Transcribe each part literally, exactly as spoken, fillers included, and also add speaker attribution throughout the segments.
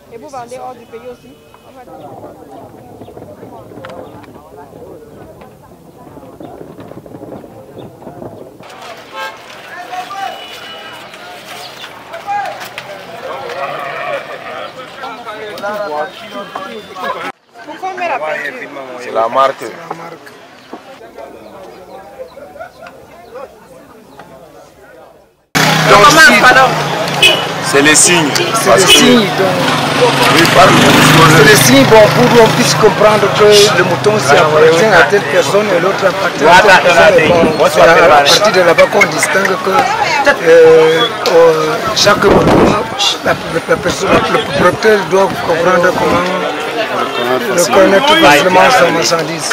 Speaker 1: Et vous vendez hors du pays aussi? Pourquoi on met la peinture?
Speaker 2: C'est la marque. C'est les signes.
Speaker 3: C'est les signes. C'est les signes bon, pour qu'on puisse comprendre que le mouton appartient à telle personne et l'autre appartient à telle personne. Bon, c'est à partir de là-bas qu'on distingue que euh, euh, chaque mouton, la, la personne, le propriétaire doit comprendre comment reconnaître facilement son marchandise.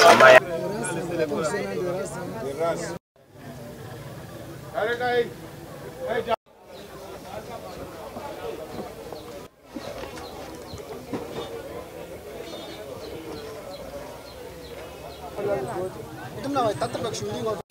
Speaker 4: Itu namanya tatap shooting of